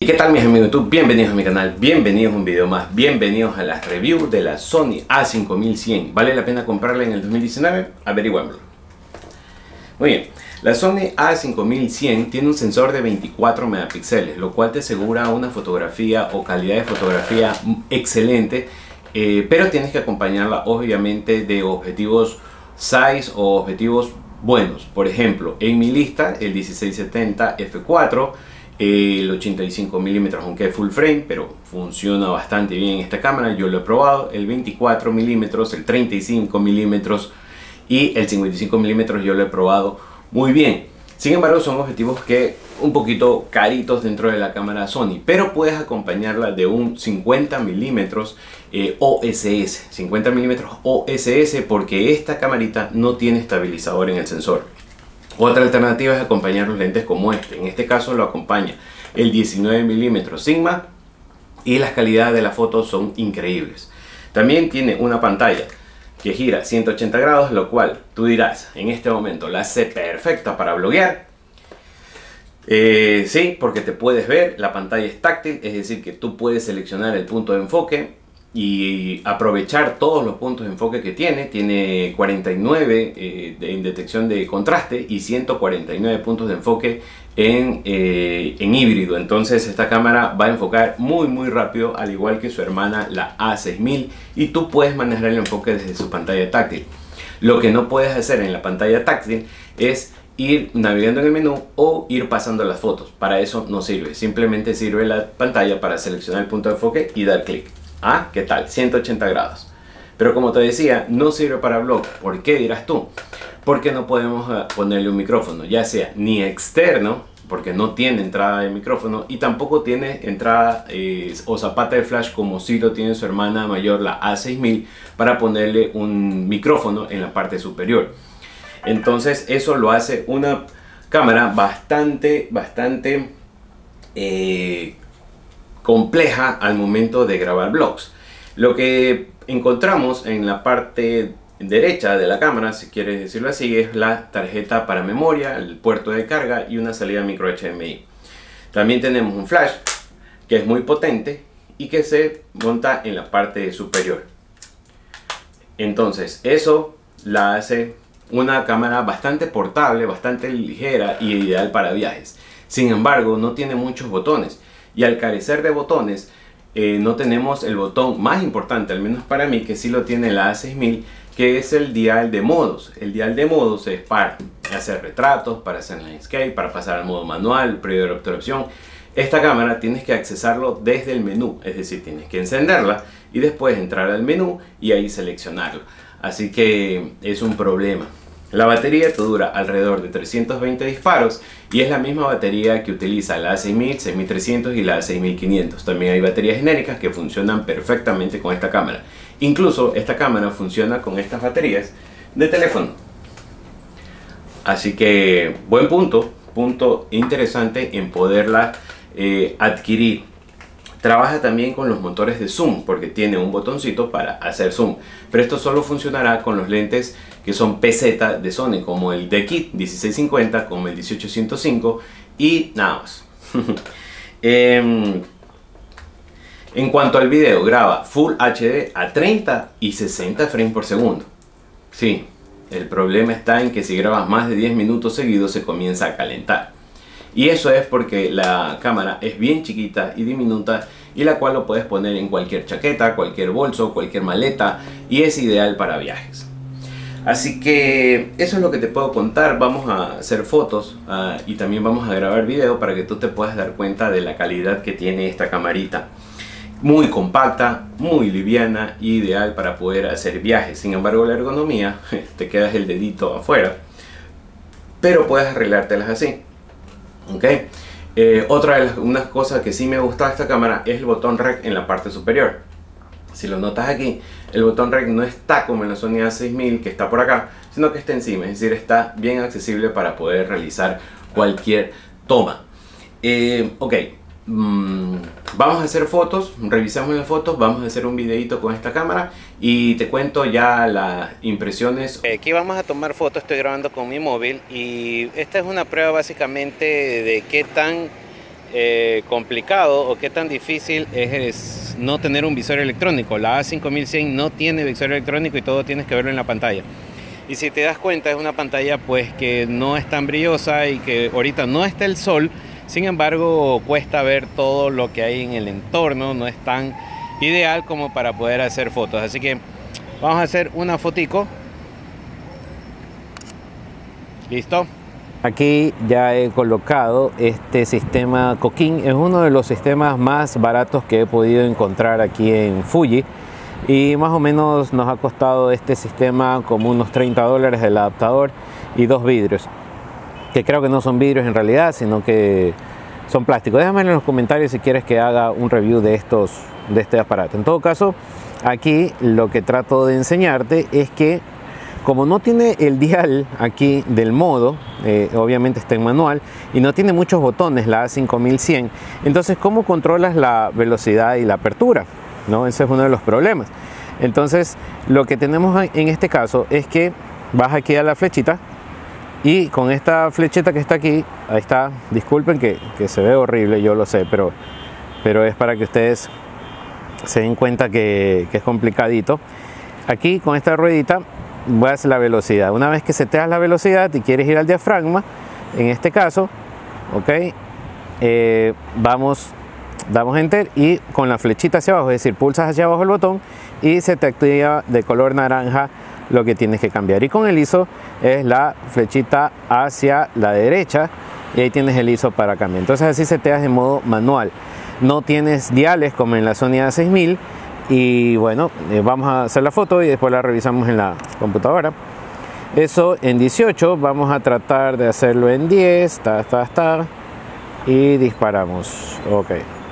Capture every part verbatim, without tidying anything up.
¿Qué tal mis amigos de YouTube? Bienvenidos a mi canal, bienvenidos a un video más, bienvenidos a la review de la Sony A cinco mil cien. ¿Vale la pena comprarla en el dos mil diecinueve? Averiguémoslo. Muy bien, la Sony A cinco mil cien tiene un sensor de veinticuatro megapíxeles, lo cual te asegura una fotografía o calidad de fotografía excelente, eh, pero tienes que acompañarla obviamente de objetivos size o objetivos buenos. Por ejemplo, en mi lista el dieciséis setenta F cuatro, el ochenta y cinco milímetros, aunque es full frame, pero funciona bastante bien esta cámara, yo lo he probado, el veinticuatro milímetros, el treinta y cinco milímetros y el cincuenta y cinco milímetros yo lo he probado muy bien. Sin embargo, son objetivos que un poquito caritos dentro de la cámara Sony, pero puedes acompañarla de un cincuenta milímetros eh, O S S, cincuenta milímetros O S S, porque esta camarita no tiene estabilizador en el sensor. Otra alternativa es acompañar los lentes como este. En este caso lo acompaña el diecinueve milímetros Sigma y las calidades de la foto son increíbles. También tiene una pantalla que gira ciento ochenta grados, lo cual tú dirás, en este momento la hace perfecta para bloguear. Eh, sí, porque te puedes ver, la pantalla es táctil, es decir que tú puedes seleccionar el punto de enfoque y aprovechar todos los puntos de enfoque que tiene. Tiene cuarenta y nueve eh, de, en detección de contraste y ciento cuarenta y nueve puntos de enfoque en, eh, en híbrido. Entonces esta cámara va a enfocar muy muy rápido, al igual que su hermana la A seis mil, y tú puedes manejar el enfoque desde su pantalla táctil. Lo que no puedes hacer en la pantalla táctil es ir navegando en el menú o ir pasando las fotos. Para eso no sirve, simplemente sirve la pantalla para seleccionar el punto de enfoque y dar clic. Ah, ¿qué tal? ciento ochenta grados. Pero como te decía, no sirve para vlog. ¿Por qué dirás tú? Porque no podemos ponerle un micrófono, ya sea ni externo, porque no tiene entrada de micrófono, y tampoco tiene entrada eh, o zapata de flash como si lo tiene su hermana mayor, la A seis mil, para ponerle un micrófono en la parte superior. Entonces eso lo hace una cámara bastante, bastante eh, compleja al momento de grabar vlogs. Lo que encontramos en la parte derecha de la cámara, si quieres decirlo así, es la tarjeta para memoria, el puerto de carga y una salida micro H D M I. También tenemos un flash que es muy potente y que se monta en la parte superior. Entonces eso la hace una cámara bastante portable, bastante ligera y ideal para viajes. Sin embargo, no tiene muchos botones. Y al carecer de botones, eh, no tenemos el botón más importante, al menos para mí, que sí lo tiene la A seis mil, que es el dial de modos. El dial de modos es para hacer retratos, para hacer landscape, para pasar al modo manual, periodo de obturación. Esta cámara tienes que accesarlo desde el menú, es decir, tienes que encenderla y después entrar al menú y ahí seleccionarlo. Así que es un problema. La batería te dura alrededor de trescientos veinte disparos y es la misma batería que utiliza la A seis mil, seis mil trescientos y la A seis mil quinientos. También hay baterías genéricas que funcionan perfectamente con esta cámara. Incluso esta cámara funciona con estas baterías de teléfono. Así que buen punto, punto interesante en poderla eh, adquirir. Trabaja también con los motores de zoom porque tiene un botoncito para hacer zoom, pero esto solo funcionará con los lentes que son P Z de Sony, como el de Kit dieciséis cincuenta, como el dieciocho ciento cinco y nada más. eh, en cuanto al video, graba Full H D a treinta y sesenta frames por segundo. Sí, el problema está en que si grabas más de diez minutos seguidos se comienza a calentar. Y eso es porque la cámara es bien chiquita y diminuta, y la cual lo puedes poner en cualquier chaqueta, cualquier bolso, cualquier maleta, y es ideal para viajes. Así que eso es lo que te puedo contar. Vamos a hacer fotos uh, y también vamos a grabar video para que tú te puedas dar cuenta de la calidad que tiene esta camarita. Muy compacta, muy liviana, ideal para poder hacer viajes. Sin embargo, la ergonomía, te quedas el dedito afuera, pero puedes arreglártelas así. Okay. Eh, otra de las unas cosas que sí me gusta de esta cámara es el botón rec en la parte superior. Si lo notas aquí, el botón rec no está como en la Sony A seis mil, que está por acá, sino que está encima, es decir, está bien accesible para poder realizar cualquier toma. Eh, ok, mm, vamos a hacer fotos, revisamos las fotos, vamos a hacer un videito con esta cámara y te cuento ya las impresiones. Aquí vamos a tomar fotos, estoy grabando con mi móvil y esta es una prueba básicamente de qué tan eh, complicado o qué tan difícil es, es no tener un visor electrónico. La A cinco mil cien no tiene visor electrónico y todo tienes que verlo en la pantalla. Y si te das cuenta, es una pantalla pues que no es tan brillosa y que ahorita no está el sol. Sin embargo, cuesta ver todo lo que hay en el entorno. No es tan ideal como para poder hacer fotos. Así que vamos a hacer una fotico. ¿Listo? Aquí ya he colocado este sistema Kokin. Es uno de los sistemas más baratos que he podido encontrar aquí en Fuji. Y más o menos nos ha costado este sistema como unos treinta dólares el adaptador y dos vidrios. Que creo que no son vidrios en realidad, sino que son plásticos. Déjame en los comentarios si quieres que haga un review de, estos, de este aparato. En todo caso, aquí lo que trato de enseñarte es que como no tiene el dial aquí del modo, eh, obviamente está en manual, y no tiene muchos botones la A cinco mil cien, entonces ¿cómo controlas la velocidad y la apertura? ¿No? Ese es uno de los problemas. Entonces lo que tenemos en este caso es que vas aquí a la flechita y con esta flechita que está aquí, ahí está, disculpen que, que se ve horrible, yo lo sé, pero, pero es para que ustedes se den cuenta que, que es complicadito. Aquí con esta ruedita voy a hacer la velocidad. Una vez que seteas la velocidad y quieres ir al diafragma, en este caso, ok, eh, vamos, damos enter y con la flechita hacia abajo, es decir, pulsas hacia abajo el botón y se te activa de color naranja lo que tienes que cambiar. Y con el I S O es la flechita hacia la derecha y ahí tienes el I S O para cambiar. Entonces así seteas en modo manual. No tienes diales como en la Sony A seis mil. Y bueno, eh, vamos a hacer la foto y después la revisamos en la computadora. Eso en dieciocho, vamos a tratar de hacerlo en diez, ta, ta, ta, y disparamos. Ok,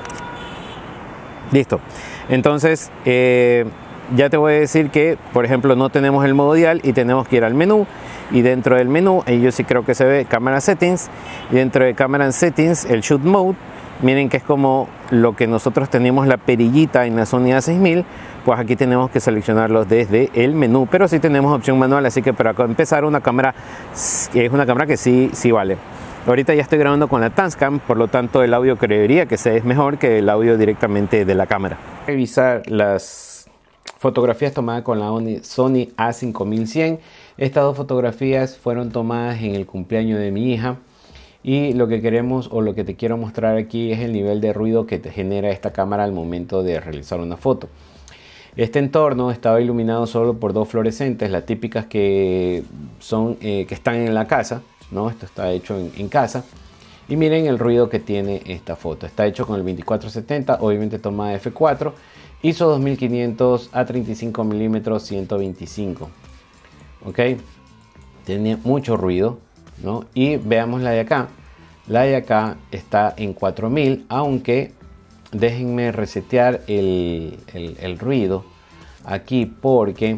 listo. Entonces eh, ya te voy a decir que, por ejemplo, no tenemos el modo dial y tenemos que ir al menú. Y dentro del menú, y yo sí creo que se ve Camera Settings, y dentro de Camera Settings el Shoot Mode. Miren que es como lo que nosotros tenemos la perillita en la Sony A seis mil, pues aquí tenemos que seleccionarlo desde el menú, pero sí tenemos opción manual, así que para empezar una cámara, es una cámara que sí, sí vale. Ahorita ya estoy grabando con la Tascam, por lo tanto el audio creería que es mejor que el audio directamente de la cámara. Revisar las fotografías tomadas con la Sony A cinco mil cien. Estas dos fotografías fueron tomadas en el cumpleaños de mi hija. Y lo que queremos o lo que te quiero mostrar aquí es el nivel de ruido que te genera esta cámara al momento de realizar una foto. Este entorno estaba iluminado solo por dos fluorescentes, las típicas que, son, eh, que están en la casa, ¿no? Esto está hecho en, en casa. Y miren el ruido que tiene esta foto. Está hecho con el veinticuatro setenta, obviamente toma F cuatro. I S O dos mil quinientos a treinta y cinco milímetros, ciento veinticinco. Ok, tiene mucho ruido, ¿no? Y veamos la de acá. La de acá está en cuatro mil, aunque déjenme resetear el, el, el ruido aquí porque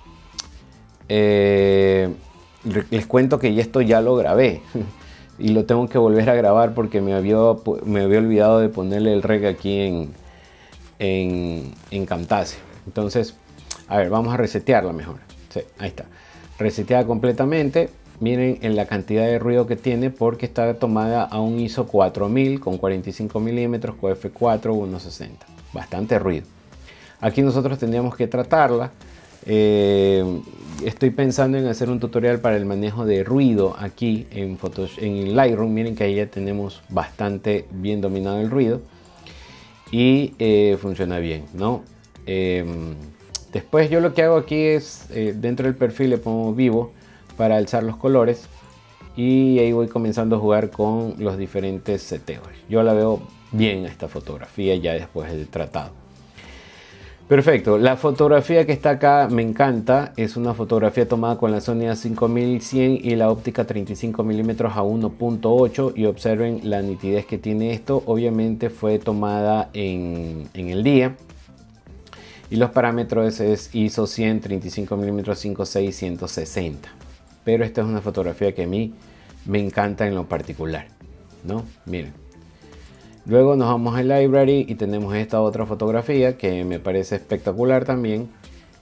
eh, les cuento que esto ya lo grabé y lo tengo que volver a grabar porque me había, me había olvidado de ponerle el rec aquí en, en, en Camtasia. Entonces, a ver, vamos a resetearla mejor. Sí, ahí está. Reseteada completamente. Miren en la cantidad de ruido que tiene porque está tomada a un I S O cuatro mil con cuarenta y cinco milímetros con F cuatro uno sesenta. Bastante ruido. Aquí nosotros tendríamos que tratarla. Eh, estoy pensando en hacer un tutorial para el manejo de ruido aquí en, Photoshop, en Lightroom. Miren que ahí ya tenemos bastante bien dominado el ruido. Y eh, funciona bien, ¿no? Eh, después yo lo que hago aquí es, eh, dentro del perfil le pongo vivo para alzar los colores y ahí voy comenzando a jugar con los diferentes seteos. Yo la veo bien esta fotografía ya después del tratado. Perfecto, la fotografía que está acá me encanta, es una fotografía tomada con la Sony A cinco mil cien y la óptica treinta y cinco milímetros a uno punto ocho y observen la nitidez que tiene esto. Obviamente fue tomada en, en el día. Y los parámetros es I S O cien, treinta y cinco milímetros, cincuenta y seis, ciento sesenta. Pero esta es una fotografía que a mí me encanta en lo particular, ¿no? Miren. Luego nos vamos al library y tenemos esta otra fotografía que me parece espectacular también.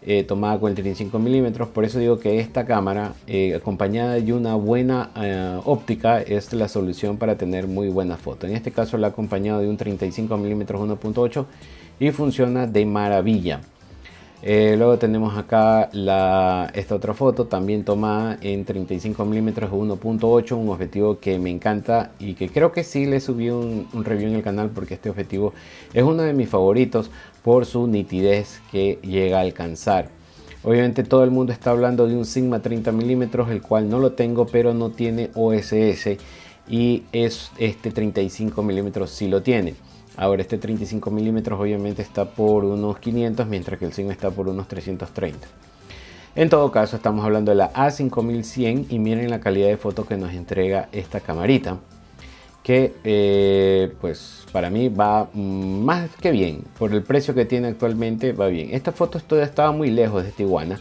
eh, tomada con el treinta y cinco milímetros. Por eso digo que esta cámara eh, acompañada de una buena eh, óptica es la solución para tener muy buena foto. En este caso la he acompañado de un treinta y cinco milímetros uno punto ocho y funciona de maravilla. Eh, luego tenemos acá la, esta otra foto también tomada en treinta y cinco milímetros uno punto ocho, un objetivo que me encanta y que creo que sí le subí un, un review en el canal, porque este objetivo es uno de mis favoritos por su nitidez que llega a alcanzar. Obviamente todo el mundo está hablando de un Sigma treinta milímetros, el cual no lo tengo, pero no tiene O S S, y es este treinta y cinco milímetros sí lo tiene. Ahora este treinta y cinco milímetros obviamente está por unos quinientos, mientras que el Sigma está por unos trescientos treinta. En todo caso estamos hablando de la A cinco mil cien y miren la calidad de foto que nos entrega esta camarita, que eh, pues para mí va más que bien. Por el precio que tiene actualmente va bien. Esta foto todavía estaba muy lejos de esta iguana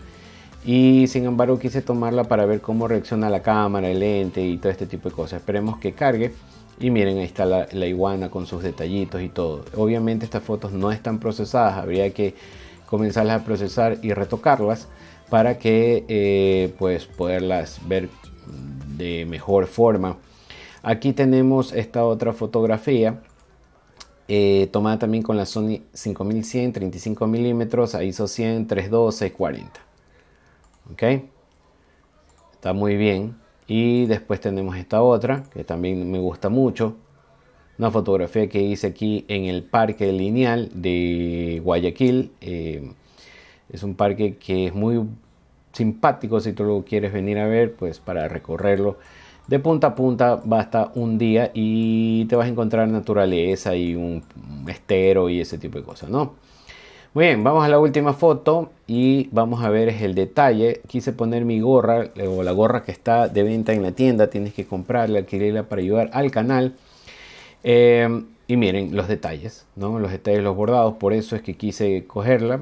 y sin embargo quise tomarla para ver cómo reacciona la cámara, el lente y todo este tipo de cosas. Esperemos que cargue. Y miren, ahí está la, la iguana con sus detallitos y todo. Obviamente estas fotos no están procesadas, habría que comenzarlas a procesar y retocarlas para que eh, pues poderlas ver de mejor forma. Aquí tenemos esta otra fotografía eh, tomada también con la Sony cinco mil cien, treinta y cinco milímetros, a ISO cien, tres dos, seiscientos cuarenta. Ok, está muy bien. Y después tenemos esta otra que también me gusta mucho, una fotografía que hice aquí en el Parque Lineal de Guayaquil. Eh, es un parque que es muy simpático si tú lo quieres venir a ver, pues para recorrerlo de punta a punta basta un día y te vas a encontrar naturaleza y un estero y ese tipo de cosas, ¿no? Muy bien, vamos a la última foto y vamos a ver el detalle. Quise poner mi gorra, o la gorra que está de venta en la tienda. Tienes que comprarla, adquirirla para ayudar al canal. Eh, y miren los detalles, ¿no? Los detalles, los bordados, por eso es que quise cogerla.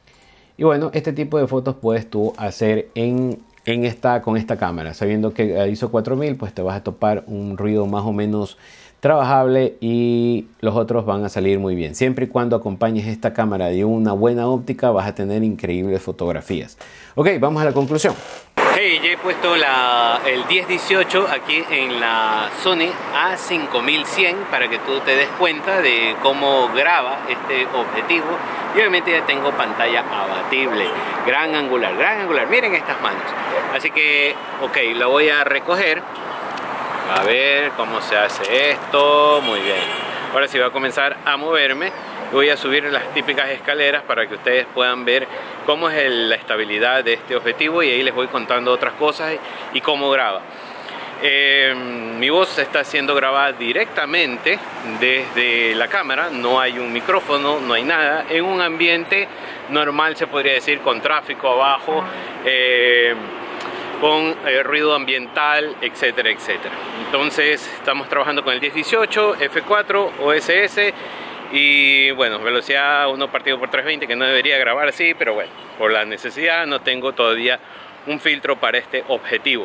Y bueno, este tipo de fotos puedes tú hacer en, en esta, con esta cámara. Sabiendo que a ISO cuatro mil, pues te vas a topar un ruido más o menos trabajable y los otros van a salir muy bien. Siempre y cuando acompañes esta cámara de una buena óptica vas a tener increíbles fotografías. Ok, vamos a la conclusión. Hey, ya he puesto la, el diez dieciocho aquí en la Sony A cinco mil cien para que tú te des cuenta de cómo graba este objetivo. Y obviamente ya tengo pantalla abatible, gran angular, gran angular. Miren estas manos. Así que, ok, lo voy a recoger. A ver cómo se hace esto. Muy bien. Ahora sí voy a comenzar a moverme. Voy a subir las típicas escaleras para que ustedes puedan ver cómo es el, la estabilidad de este objetivo, y ahí les voy contando otras cosas y cómo graba. Eh, mi voz está siendo grabada directamente desde la cámara. No hay un micrófono, no hay nada. En un ambiente normal, se podría decir, con tráfico abajo. Eh, con eh, ruido ambiental, etcétera, etcétera. Entonces estamos trabajando con el diez dieciocho, F cuatro, O S S y bueno, velocidad uno partido por trescientos veinte, que no debería grabar así, pero bueno, por la necesidad no tengo todavía un filtro para este objetivo.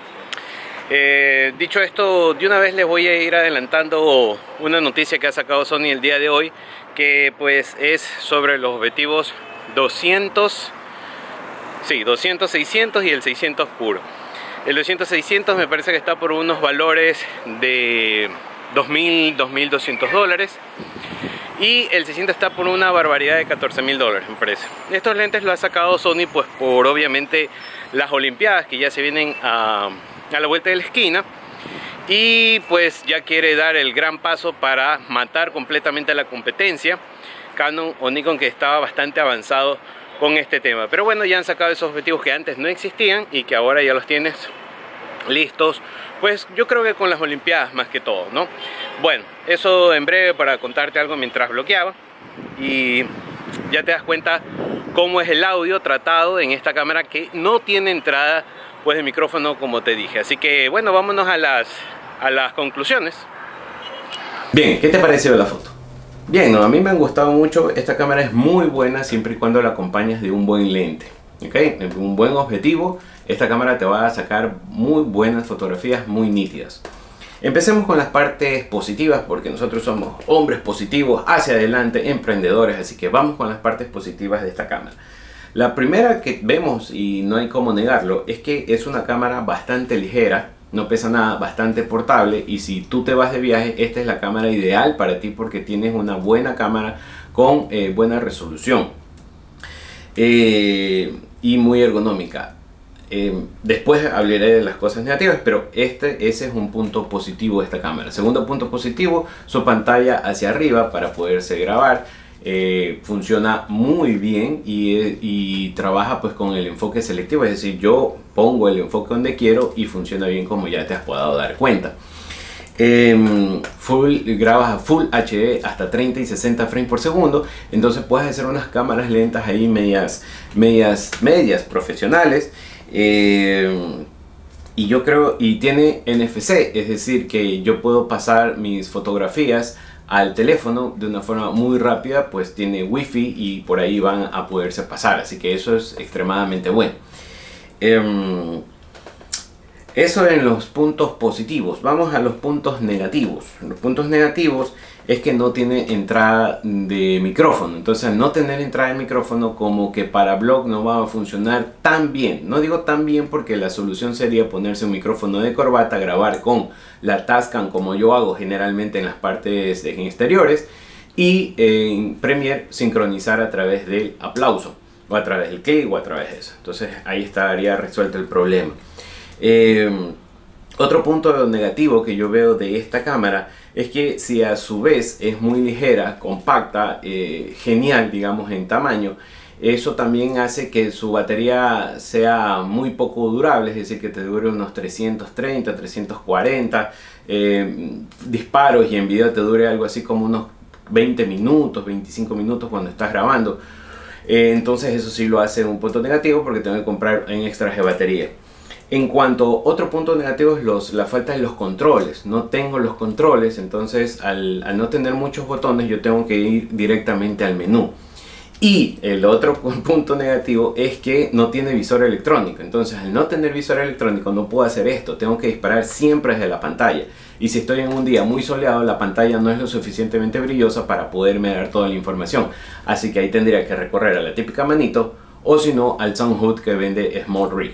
Eh, dicho esto, de una vez les voy a ir adelantando una noticia que ha sacado Sony el día de hoy, que pues es sobre los objetivos doscientos. Sí, doscientos, seiscientos y el seiscientos puro. El doscientos, seiscientos me parece que está por unos valores de dos mil, dos mil doscientos dólares. Y el seiscientos está por una barbaridad de catorce mil dólares, me parece. Estos lentes lo ha sacado Sony pues por obviamente las Olimpiadas que ya se vienen a, a la vuelta de la esquina. Y pues ya quiere dar el gran paso para matar completamente a la competencia, Canon o Nikon, que estaba bastante avanzado con este tema. Pero bueno, ya han sacado esos objetivos que antes no existían y que ahora ya los tienes listos, pues yo creo que con las Olimpiadas más que todo, ¿no? Bueno, eso en breve para contarte algo mientras bloqueaba, y ya te das cuenta cómo es el audio tratado en esta cámara, que no tiene entrada pues de micrófono, como te dije. Así que bueno, vámonos a las, a las conclusiones. Bien, ¿qué te pareció la foto? Bien, no, a mí me ha gustado mucho. Esta cámara es muy buena siempre y cuando la acompañes de un buen lente, ¿okay? Un buen objetivo. Esta cámara te va a sacar muy buenas fotografías, muy nítidas. Empecemos con las partes positivas, porque nosotros somos hombres positivos, hacia adelante, emprendedores. Así que vamos con las partes positivas de esta cámara. La primera que vemos, y no hay cómo negarlo, es que es una cámara bastante ligera, no pesa nada, bastante portable, y si tú te vas de viaje, esta es la cámara ideal para ti porque tienes una buena cámara con eh, buena resolución eh, y muy ergonómica. Eh, después hablaré de las cosas negativas, pero este, ese es un punto positivo de esta cámara. Segundo punto positivo, su pantalla hacia arriba para poderse grabar. Eh, funciona muy bien y, y trabaja pues con el enfoque selectivo, es decir, yo pongo el enfoque donde quiero y funciona bien, como ya te has podido dar cuenta. Eh, full, grabas a Full H D hasta treinta y sesenta frames por segundo, entonces puedes hacer unas cámaras lentas ahí medias, medias, medias profesionales. Eh, y yo creo, y tiene N F C, es decir, que yo puedo pasar mis fotografías al teléfono de una forma muy rápida, pues tiene wifi y por ahí van a poderse pasar, así que eso es extremadamente bueno. Eh, eso en los puntos positivos. Vamos a los puntos negativos. Los puntos negativos es que no tiene entrada de micrófono. Entonces, al no tener entrada de micrófono, como que para blog no va a funcionar tan bien. No digo tan bien porque la solución sería ponerse un micrófono de corbata, grabar con la Tascam como yo hago generalmente en las partes de exteriores, y en Premiere sincronizar a través del aplauso, o a través del clic, o a través de eso. Entonces, ahí estaría resuelto el problema. Eh, otro punto negativo que yo veo de esta cámara es que si a su vez es muy ligera, compacta, eh, genial digamos en tamaño, eso también hace que su batería sea muy poco durable, es decir, que te dure unos trescientos treinta, trescientos cuarenta eh, disparos, y en video te dure algo así como unos veinte minutos, veinticinco minutos cuando estás grabando. Eh, entonces eso sí lo hace un punto negativo porque tengo que comprar en extras de batería. En cuanto a otro punto negativo es los, la falta de los controles. No tengo los controles, entonces al, al no tener muchos botones yo tengo que ir directamente al menú. Y el otro punto negativo es que no tiene visor electrónico. Entonces al no tener visor electrónico no puedo hacer esto. Tengo que disparar siempre desde la pantalla. Y si estoy en un día muy soleado, la pantalla no es lo suficientemente brillosa para poderme dar toda la información. Así que ahí tendría que recorrer a la típica manito, o si no al Soundhood que vende SmallRig.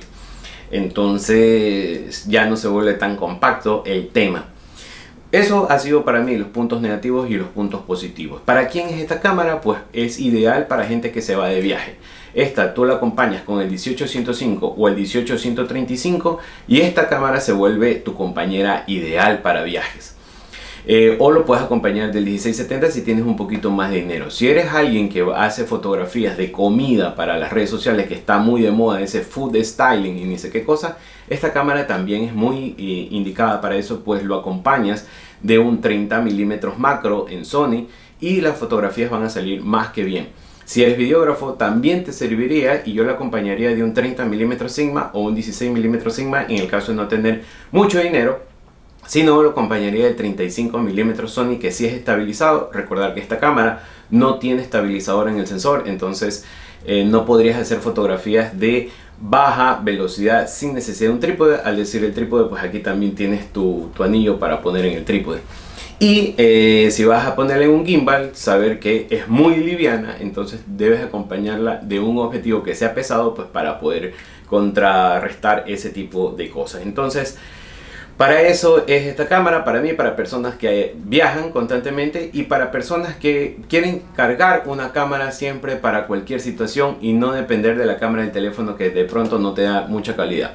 Entonces ya no se vuelve tan compacto el tema. Eso ha sido para mí los puntos negativos y los puntos positivos. ¿Para quién es esta cámara? Pues es ideal para gente que se va de viaje. Esta tú la acompañas con el dieciocho ciento cinco o el dieciocho ciento treinta y cinco y esta cámara se vuelve tu compañera ideal para viajes. Eh, o lo puedes acompañar del dieciséis setenta si tienes un poquito más de dinero. Si eres alguien que hace fotografías de comida para las redes sociales, que está muy de moda ese food styling y ni sé qué cosa, esta cámara también es muy eh, indicada para eso, pues lo acompañas de un treinta milímetros macro en Sony y las fotografías van a salir más que bien. Si eres videógrafo también te serviría, y yo la acompañaría de un treinta milímetros Sigma o un dieciséis milímetros Sigma en el caso de no tener mucho dinero. Si no, lo acompañaría del treinta y cinco milímetros Sony, que sí es estabilizado. Recordar que esta cámara no tiene estabilizador en el sensor, entonces eh, no podrías hacer fotografías de baja velocidad sin necesidad de un trípode. Al decir el trípode, pues aquí también tienes tu, tu anillo para poner en el trípode. Y eh, si vas a ponerle un gimbal, saber que es muy liviana, entonces debes acompañarla de un objetivo que sea pesado, pues para poder contrarrestar ese tipo de cosas. Entonces, para eso es esta cámara, para mí, para personas que viajan constantemente y para personas que quieren cargar una cámara siempre para cualquier situación y no depender de la cámara del teléfono que de pronto no te da mucha calidad.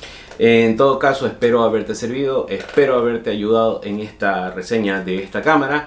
En todo caso, espero haberte servido, espero haberte ayudado en esta reseña de esta cámara.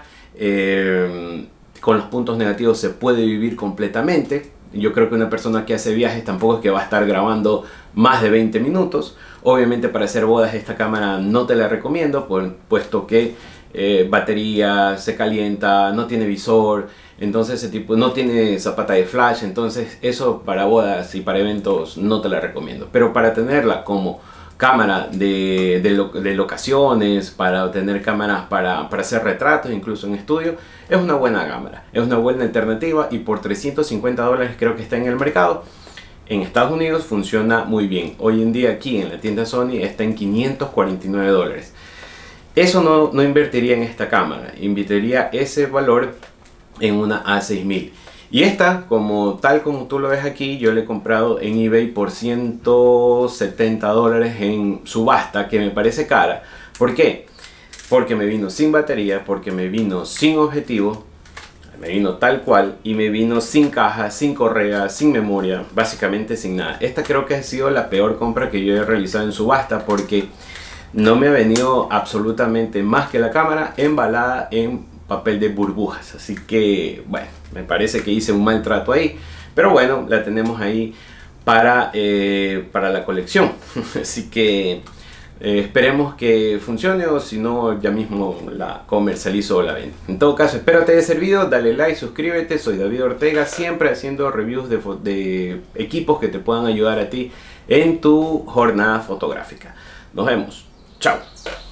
Eh, con los puntos negativos se puede vivir completamente. Yo creo que una persona que hace viajes tampoco es que va a estar grabando más de veinte minutos. Obviamente para hacer bodas esta cámara no te la recomiendo, puesto que eh, batería, se calienta, no tiene visor, entonces ese tipo no tiene zapata de flash, entonces eso para bodas y para eventos no te la recomiendo. Pero para tenerla como cámara de, de, lo, de locaciones, para tener cámaras para, para hacer retratos, incluso en estudio, es una buena cámara, es una buena alternativa, y por trescientos cincuenta dólares creo que está en el mercado. En Estados Unidos funciona muy bien. Hoy en día aquí en la tienda Sony está en quinientos cuarenta y nueve dólares. Eso no, no invertiría en esta cámara, invertiría ese valor en una A seis mil. Y esta, como tal como tú lo ves aquí, yo la he comprado en eBay por ciento setenta dólares en subasta, que me parece cara. ¿Por qué? Porque me vino sin batería, porque me vino sin objetivo, me vino tal cual, y me vino sin caja, sin correa, sin memoria, básicamente sin nada. Esta creo que ha sido la peor compra que yo he realizado en subasta, porque no me ha venido absolutamente más que la cámara embalada en papel de burbujas. Así que bueno, me parece que hice un mal trato ahí, pero bueno, la tenemos ahí para, eh, para la colección. Así que eh, esperemos que funcione, o si no ya mismo la comercializo o la vendo. En todo caso, espero te haya servido, dale like, suscríbete. Soy David Ortega, siempre haciendo reviews de, de equipos que te puedan ayudar a ti en tu jornada fotográfica. Nos vemos, chao.